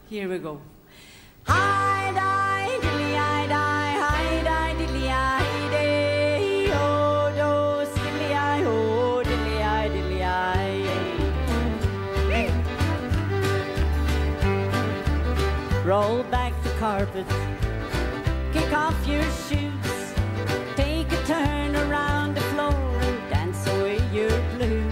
Here we go. Hi-di, dilly-i-di, hi-di, dilly-i-di, oh-do, skilly-i, oh, dilly-i, dilly-i. Roll back the carpet, kick off your shoes, take a turn around the floor and dance away your blues.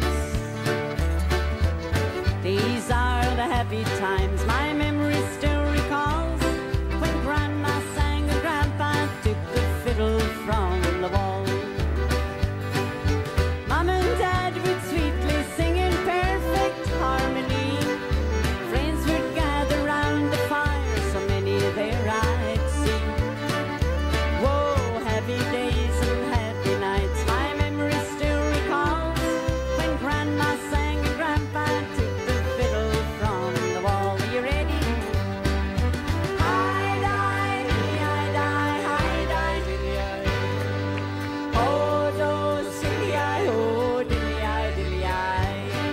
These are the happy times my memory still recalls, when Grandma sang and Grandpa took the fiddle from the wall. Mom and Dad would sweetly sing in perfect harmony. Friends would gather round the fire, so many there I'd see. Whoa, happy days and happy nights my memory still recalls, when Grandma sang and Grandpa took the fiddle from the wall. Are you ready? Hi-di, dilly-i-di, hi-di, dilly-i. Oh, do, silly-i, oh, dilly-i, dilly-i.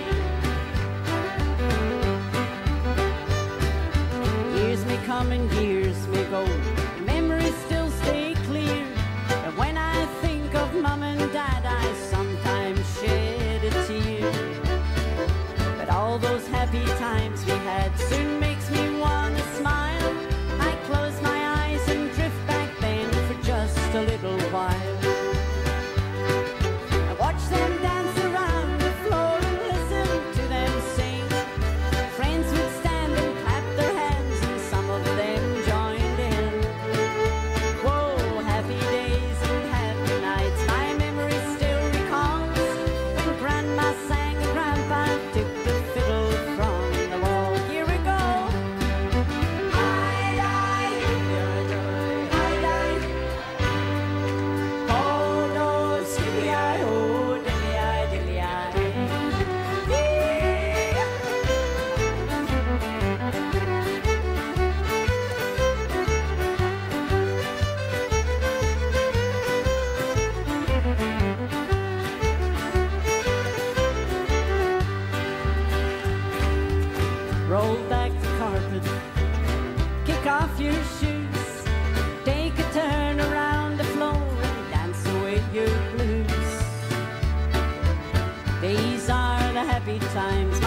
Years may come and years may go, memories still stay clear. But when I think of Mom and Dad, I sometimes shed a tear. But all those happy times we had soon makes me wanna smile. I close my eyes and drift back then for just a little while. I watch them dance around the floor and listen to them sing. Friends would stand and clap their hands and some of them joined in. Whoa, happy days and happy nights my memory still recalls, when Grandma sang and Grandpa took the fiddle from the wall. Here we go. Hi-di, hi-di, oh, no, skilly-i, oh, dilly-i, dilly-i. Roll back the carpet, kick off your shoes, take a turn around the floor and dance away your blues. These are the happy times